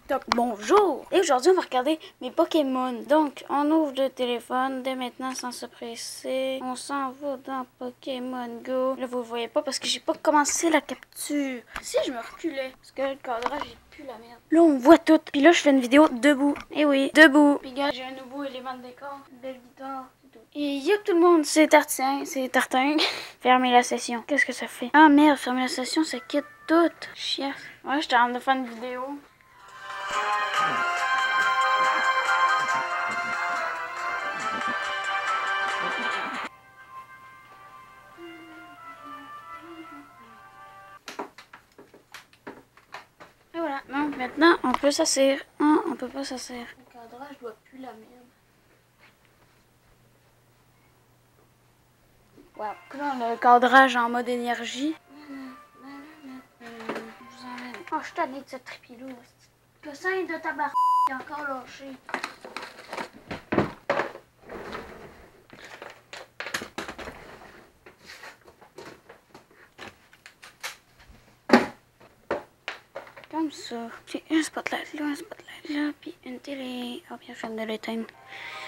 TikTok. Bonjour! Et aujourd'hui, on va regarder mes Pokémon. Donc, on ouvre le téléphone dès maintenant sans se presser. On s'en va dans Pokémon Go. Là, vous le voyez pas parce que j'ai pas commencé la capture. Si je me reculais, parce que le cadrage, j'ai plus la merde. Là, on voit tout. Puis là, je fais une vidéo debout. Eh oui, debout. Puis gars, j'ai un nouveau élément de décor. Une belle guitare. Et y'a tout le monde, c'est Tartin, c'est Tartin. Fermez la session. Qu'est-ce que ça fait? Ah merde, fermer la session, ça quitte tout. Chiasse. Ouais, j'étais en train de faire une vidéo. Et voilà. Non, maintenant, on peut s'asseoir. Non, on peut pas s'asseoir. Le cadrage doit plus la merde. Wow. Là, le cadrage en mode énergie. Oh, je suis tannée de cette tripilou. Le sein de ta barre est encore lâché. Comme ça. C'est un spotlight là, puis une télé. Oh bien, je viens de l'éteindre.